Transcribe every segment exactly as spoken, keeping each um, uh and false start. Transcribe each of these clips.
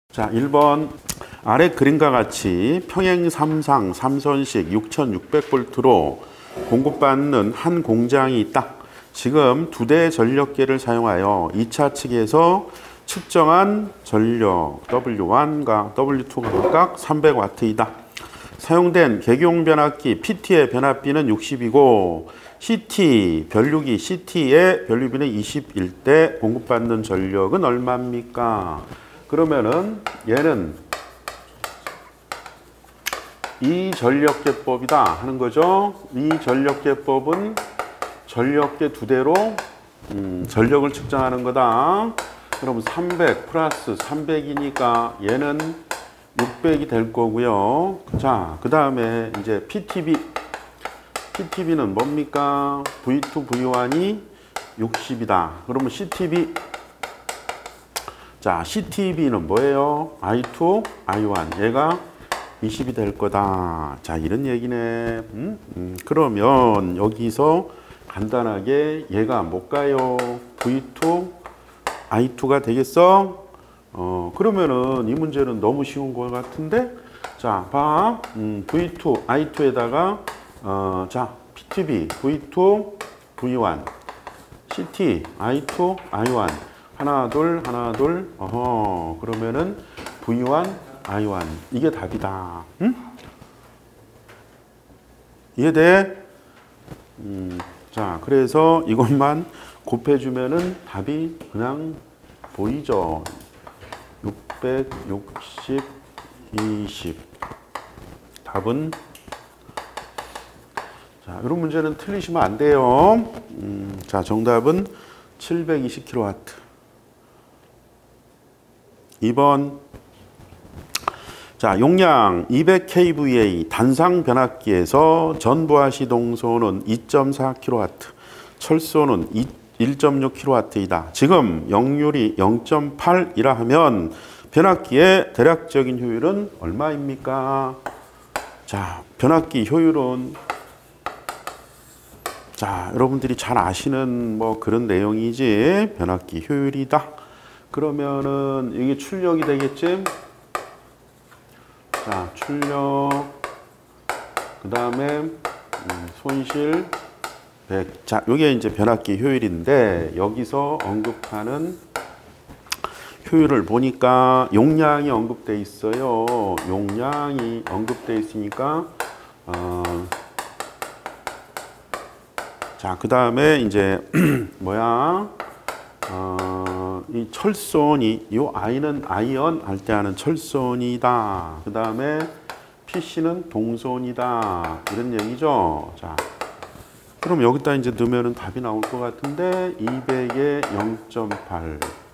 자, 일 번 아래 그림과 같이 평행 삼상 삼선식 육천육백 볼트로 공급받는 한 공장이 있다. 지금 두 대의 전력계를 사용하여 이 차 측에서 측정한 전력 더블유 원과 더블유 투가 각각 삼백 와트이다. 사용된 개교용 변압기 피티의 변압비는 육십이고 씨티 변류기 씨티의 변류비는 이십일 대 공급받는 전력은 얼마입니까? 그러면은 얘는 이 전력계법이다 하는 거죠. 이 전력계법은 전력계 두 대로 음, 전력을 측정하는 거다. 그럼 삼백 플러스 삼백이니까 얘는 육백이 될 거고요. 자, 그 다음에 이제 피티비. 피티비는 뭡니까? 브이 투, 브이 원이 육십이다. 그러면 씨티비. 자, 씨티비는 뭐예요? 아이 투, 아이 원. 얘가 이십이 될 거다. 자, 이런 얘기네. 음? 음, 그러면 여기서 간단하게 얘가 뭘까요? 브이 투, 아이 투가 되겠어? 어, 그러면은 이 문제는 너무 쉬운 것 같은데? 자, 봐. 음, 브이 투, 아이 투에다가, 어, 자, 피티비, 브이 투, 브이 원, 씨티, 아이 투, 아이 원. 하나, 둘, 하나, 둘. 어허, 그러면은 브이 원, 아이 원. 이게 답이다. 응? 이해돼? 음, 자, 그래서 이것만 곱해주면은 답이 그냥 보이죠. 육백육십, 이십. 답은, 자, 이런 문제는 틀리시면 안 돼요. 음, 자, 정답은 칠백이십 킬로와트. 이 번. 자, 용량 이백 케이브이에이 단상 변압기에서 전부하 시동소는 이 점 사 킬로와트, 철소는 일 점 육 킬로와트이다. 지금 역률이 영 점 팔이라 하면 변압기의 대략적인 효율은 얼마입니까? 자, 변압기 효율은 자, 여러분들이 잘 아시는 뭐 그런 내용이지. 변압기 효율이다. 그러면은 이게 출력이 되겠지? 자, 출력, 그 다음에 음, 손실 백. 자, 이게 이제 변압기 효율인데 여기서 언급하는 효율을 보니까 용량이 언급돼 있어요. 용량이 언급돼 있으니까 어, 자, 그 다음에 이제 뭐야? 어, 이 철선이, 이 I는 아이언 할 때 하는 철선이다. 그 다음에 피씨는 동선이다. 이런 얘기죠. 자, 그럼 여기다 이제 넣으면 답이 나올 것 같은데, 이백에 영 점 팔.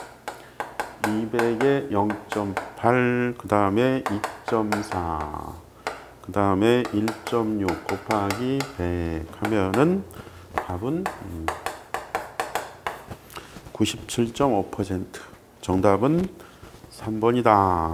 이백에 영 점 팔. 그 다음에 이 점 사. 그 다음에 일 점 육 곱하기 백 하면은 답은 음, 구십칠 점 오 퍼센트. 정답은 삼 번이다.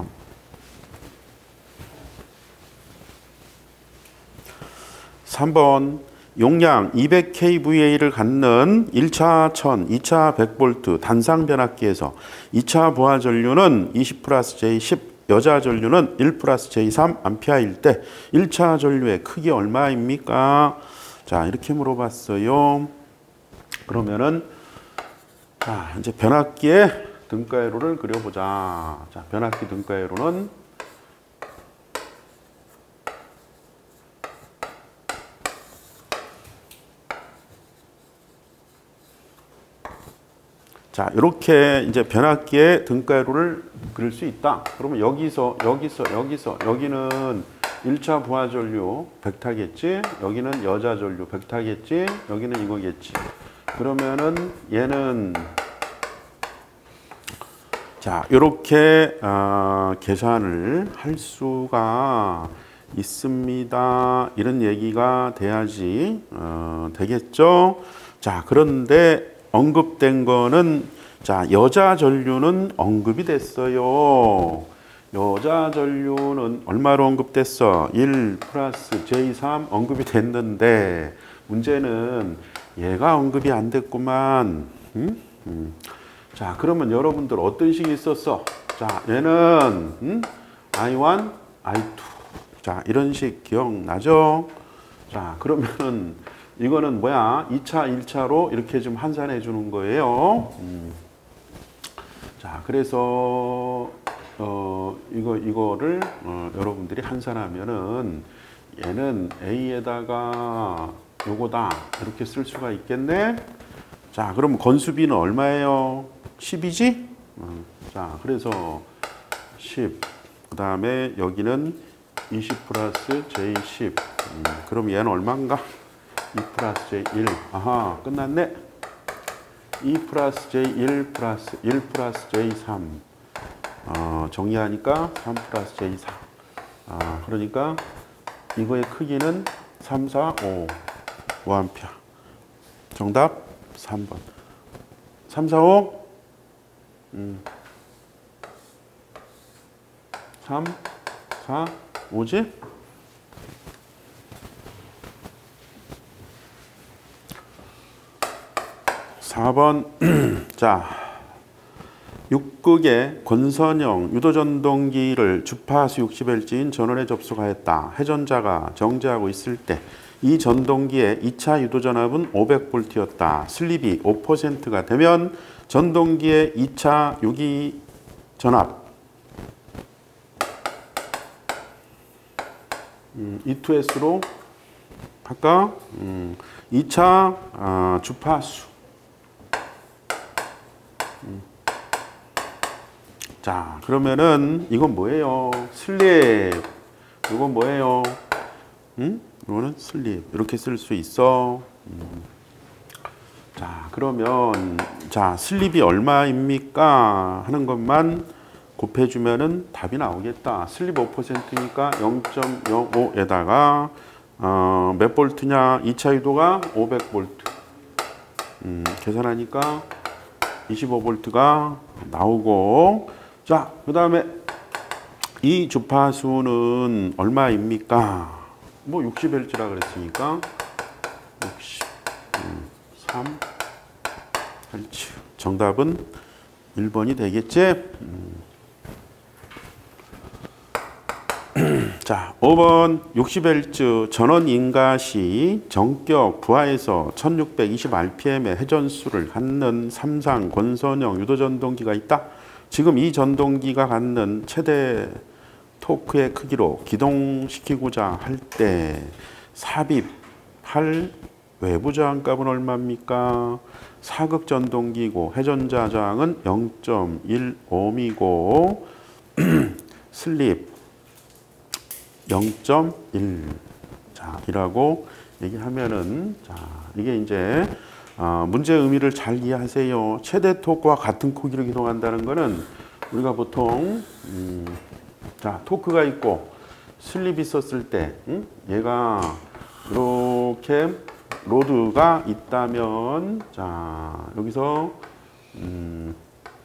삼 번. 용량 이백 케이브이에이를 갖는 일 차 천, 이 차 백 볼트 단상 변압기에서 이 차 부하 전류는 이십 플러스 제이 십, 여자 전류는 일 플러스 제이 삼 암페어일 때 일 차 전류의 크기 얼마입니까? 자, 이렇게 물어봤어요. 그러면은 자, 이제 변압기의 등가회로를 그려보자. 자, 변압기 등가회로는 자, 이렇게 이제 변압기의 등가회로를 그릴 수 있다. 그러면 여기서 여기서 여기서 여기는 일 차 부하 전류 벡터겠지. 여기는 여자 전류 벡터겠지. 여기는 이거겠지. 그러면은 얘는 자, 이렇게 어, 계산을 할 수가 있습니다. 이런 얘기가 돼야지 어, 되겠죠. 자, 그런데 언급된 거는 자, 여자 전류는 언급이 됐어요. 여자 전류는 얼마로 언급됐어? 일 플러스 제이 삼 언급이 됐는데 문제는 얘가 언급이 안 됐구만. 음? 음. 자, 그러면 여러분들 어떤 식이 있었어? 자, 얘는 음? 아이 원, 아이 투. 자, 이런 식 기억나죠? 자, 그러면은 이거는 뭐야? 이 차, 일 차로 이렇게 좀 환산해 주는 거예요. 음. 자, 그래서 어, 이거 이거를 어, 여러분들이 환산하면은 얘는 A에다가 요거다 이렇게 쓸 수가 있겠네. 자, 그럼 건수비는 얼마예요? 십이지? 어, 자, 그래서 십. 그 다음에 여기는 이십 플러스 제이 십. 음, 그럼 얘는 얼마인가? 이 플러스 제이 일. 아하, 끝났네. 이 플러스 제이 일 플러스 일 플러스 제이 삼. 어, 정리하니까 삼 플러스 제이 사. 아, 그러니까 이거의 크기는 삼, 사, 오. 오 암페어. 정답 삼 번. 삼, 사, 오. 음. 삼, 사, 오지? 사 번. 자, 육극의 권선형 유도전동기를 주파수 육십 헤르츠인 전원에 접속하였다. 회전자가 정지하고 있을 때 이 전동기의 이 차 유도전압은 오백 볼트였다. 슬립이 오 퍼센트가 되면 전동기의 이 차 유기 전압 음, 이 투 에스로 할까? 음, 이 차 어, 주파수 음. 자, 그러면은 이건 뭐예요? 슬립. 이건 뭐예요? 음? 이거는 슬립. 이렇게 쓸 수 있어. 음. 자, 그러면 자, 슬립이 얼마입니까? 하는 것만 곱해주면은 답이 나오겠다. 슬립 오 퍼센트니까 영 점 영오에다가 어, 몇 볼트냐? 이 차 유도가 오백 볼트. 음, 계산하니까 이십오 볼트가 나오고, 자, 그 다음에 이 주파수는 얼마입니까? 뭐 육십 헤르츠라 그랬으니까 육십삼 헤르츠. 정답은 일 번이 되겠지? 음. 자, 오 번 육십 헤르츠 전원 인가시 정격 부하에서 천육백이십 알피엠의 회전수를 갖는 삼상 권선형 유도전동기가 있다. 지금 이 전동기가 갖는 최대 토크의 크기로 기동시키고자 할 때 삽입할 외부 저항값은 얼마입니까? 사극 전동기고 회전자 저항은 영 점 일 옴이고 슬립 영 점 일. 자, 이라고 얘기하면은, 자, 이게 이제, 어, 문제의 의미를 잘 이해하세요. 최대 토크와 같은 크기로 기동한다는 거는 우리가 보통, 음, 자, 토크가 있고 슬립이 있었을 때, 음? 얘가 이렇게 로드가 있다면, 자, 여기서, 음,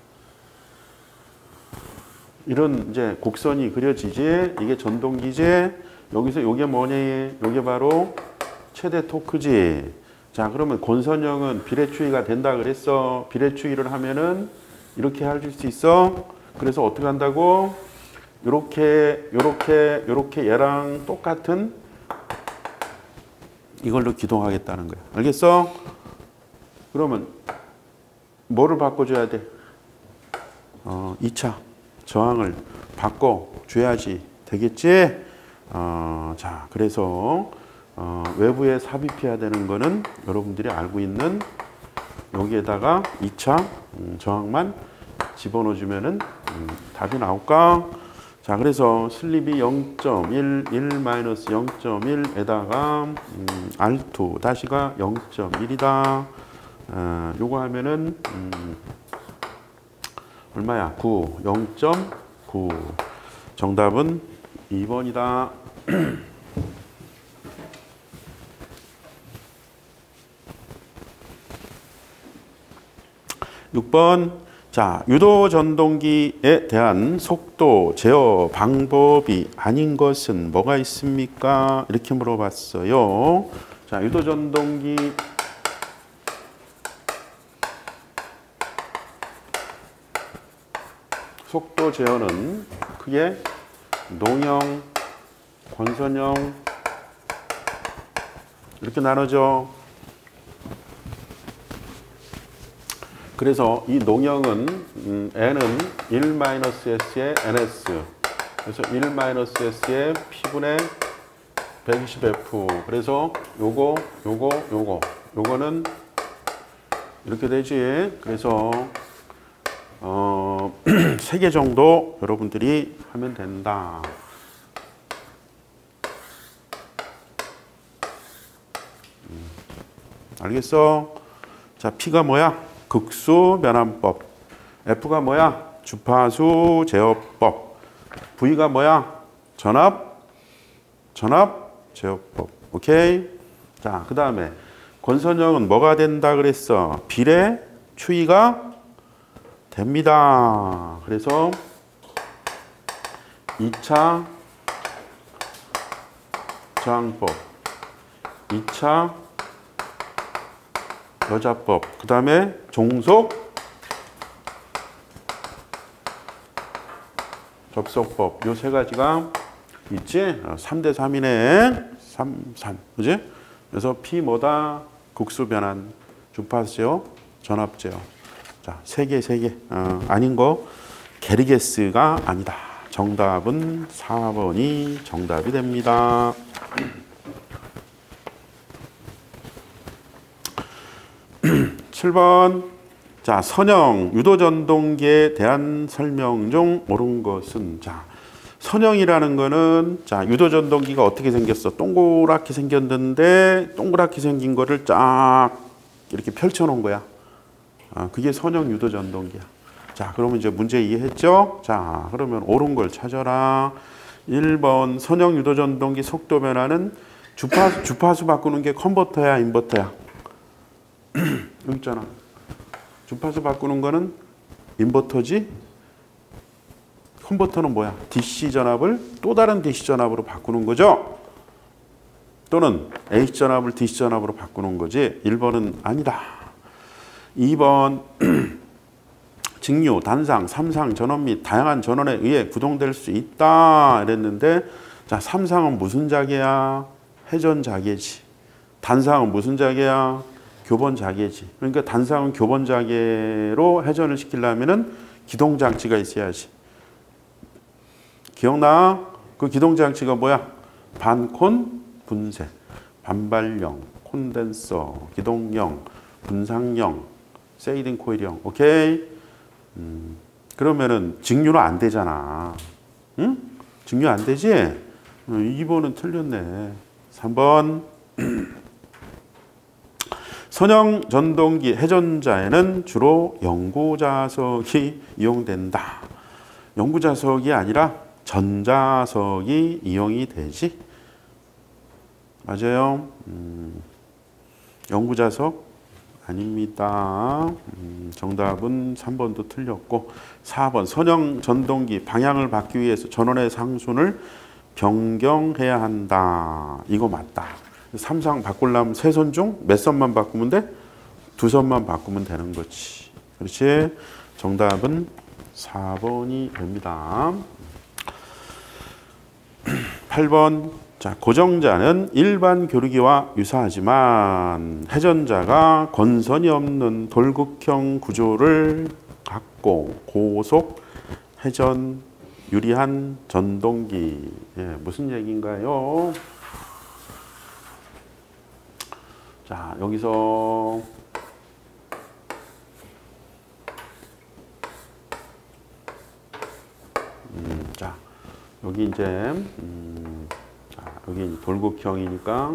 이런 이제 곡선이 그려지지. 이게 전동기지. 여기서 요게 뭐니? 요게 바로 최대 토크지. 자, 그러면 권선형은 비례추이가 된다 그랬어. 비례추이를 하면은 이렇게 할 수 있어. 그래서 어떻게 한다고? 요렇게 요렇게 요렇게 얘랑 똑같은 이걸로 기동하겠다는 거야. 알겠어? 그러면 뭐를 바꿔줘야 돼? 어, 이 차 저항을 바꿔줘야지 되겠지? 어, 자, 그래서 어, 외부에 삽입해야 되는 거는 여러분들이 알고 있는 여기에다가 이 차 음, 저항만 집어넣어주면은 음, 답이 나올까? 자, 그래서 슬립이 영 점 일, 일 마이너스 영 점 일에다가 음, 알 투 다시가 영 점 일이다. 어, 요거 하면은 음, 얼마야? 구. 영 점 구. 정답은 이 번이다. 육 번. 자, 유도 전동기에 대한 속도 제어 방법이 아닌 것은 뭐가 있습니까? 이렇게 물어봤어요. 자, 유도 전동기 속도 제어는 크게 농형, 권선형 이렇게 나눠져. 그래서 이 농형은 음, n은 일 마이너스 s의 ns. 그래서 일 마이너스 s의 p분의 백이십 에프. 그래서 요거, 요거, 요거. 요거는 이렇게 되지. 그래서 어, 세 개 정도 여러분들이 하면 된다. 음, 알겠어? 자, P가 뭐야? 극수 변환법. F가 뭐야? 주파수 제어법. V가 뭐야? 전압, 전압 제어법. 오케이? 자, 그 다음에 권선형은 뭐가 된다 그랬어? 비례 추이가 됩니다. 그래서 이 차 저항법, 이 차 여자법, 그 다음에 종속 접속법. 요 세 가지가 있지? 삼 대 삼이네. 삼, 삼. 그지? 그래서 P 뭐다? 극수 변환, 주파수 제어, 전압 제어. 자, 세 개, 세 개. 어, 아닌 거 게르게스가 아니다. 정답은 사 번이 정답이 됩니다. 칠 번. 자, 선형 유도전동기에 대한 설명 중 옳은 것은. 자, 선형이라는 거는 자, 유도전동기가 어떻게 생겼어? 동그랗게 생겼는데 동그랗게 생긴 거를 쫙 이렇게 펼쳐 놓은 거야. 아, 그게 선형 유도전동기야. 자, 그러면 이제 문제 이해했죠? 자, 그러면 옳은 걸 찾아라. 일 번 선형 유도전동기 속도 변화는 주파수, 주파수 바꾸는 게 컨버터야, 인버터야? 여기 있잖아. 주파수 바꾸는 거는 인버터지? 컨버터는 뭐야? 디씨 전압을 또 다른 디씨 전압으로 바꾸는 거죠? 또는 에이씨 전압을 디씨 전압으로 바꾸는 거지? 일 번은 아니다. 이 번 직류, 단상, 삼상, 전원 및 다양한 전원에 의해 구동될 수 있다 이랬는데 자, 삼상은 무슨 자계야? 회전 자계지. 단상은 무슨 자계야? 교번 자계지. 그러니까 단상은 교번 자계로 회전을 시키려면은 기동 장치가 있어야지. 기억나? 그 기동 장치가 뭐야? 반콘 분쇄, 반발형, 콘덴서, 기동형, 분상형, 세이딩 코일형. 오케이? 음, 그러면은 직류는 안 되잖아. 응? 직류 안 되지? 이 번은 틀렸네. 삼 번. 선형 전동기 회전자에는 주로 영구자석이 이용된다. 영구자석이 아니라 전자석이 이용이 되지. 맞아요. 음, 영구자석 아닙니다. 음, 정답은 삼 번도 틀렸고 사 번 선형 전동기 방향을 받기 위해서 전원의 상순을 변경해야 한다. 이거 맞다. 삼상 바꾸려면 세 선 중 몇 선만 바꾸면 돼? 두 선만 바꾸면 되는 거지. 그렇지? 정답은 사 번이 됩니다. 팔 번. 자, 고정자는 일반 교류기와 유사하지만 회전자가 건선이 없는 돌극형 구조를 갖고 고속 회전 유리한 전동기. 예, 무슨 얘기인가요? 자, 여기서 음, 자, 여기 이제 음, 자, 여기 돌극형이니까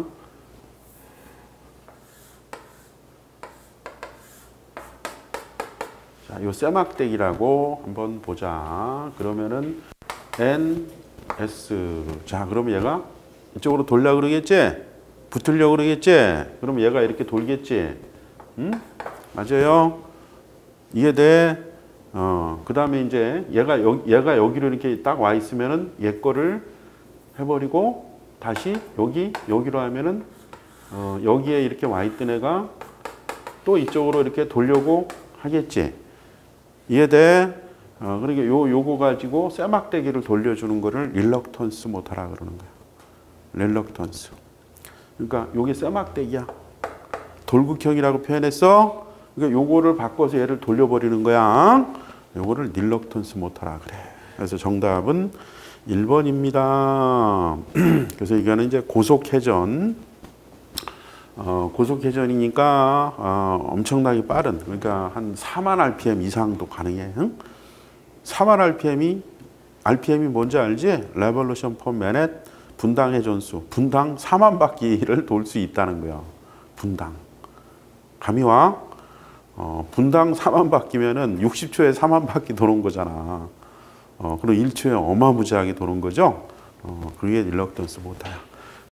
자, 요 쇠막대기라고 한번 보자. 그러면은 엔 에스. 자, 그러면 얘가 이쪽으로 돌려 그러겠지? 붙으려고 그러겠지? 그럼 얘가 이렇게 돌겠지? 응? 맞아요? 이해돼? 어, 그 다음에 이제 얘가, 여, 얘가 여기로 이렇게 딱 와 있으면은 얘 거를 해버리고 다시 여기, 여기로 하면은 어, 여기에 이렇게 와 있던 애가 또 이쪽으로 이렇게 돌려고 하겠지? 이해돼? 어, 그러니까 요 요거 가지고 쇠막대기를 돌려주는 거를 릴럭턴스 모터라 그러는 거야. 릴럭턴스. 그러니까 요게 쇠막대기야. 돌극형이라고 표현했어. 그러니까 요거를 바꿔서 얘를 돌려버리는 거야. 요거를 릴럭턴스 모터라 그래. 그래서 정답은 일 번입니다. 그래서 이거는 이제 고속회전. 어, 고속회전이니까 어, 엄청나게 빠른, 그러니까 한 사만 알피엠 이상도 가능해. 응? 사만 알피엠이 알피엠이 뭔지 알지? 레볼루션 퍼 미닛 분당 회전수. 분당 사만 바퀴를 돌 수 있다는 거야. 분당. 감이 와? 어, 분당 사만 바퀴면은 육십 초에 사만 바퀴 도는 거잖아. 어, 그리고 일 초에 어마무지하게 도는 거죠. 어, 그게 릴럭턴스 모터야.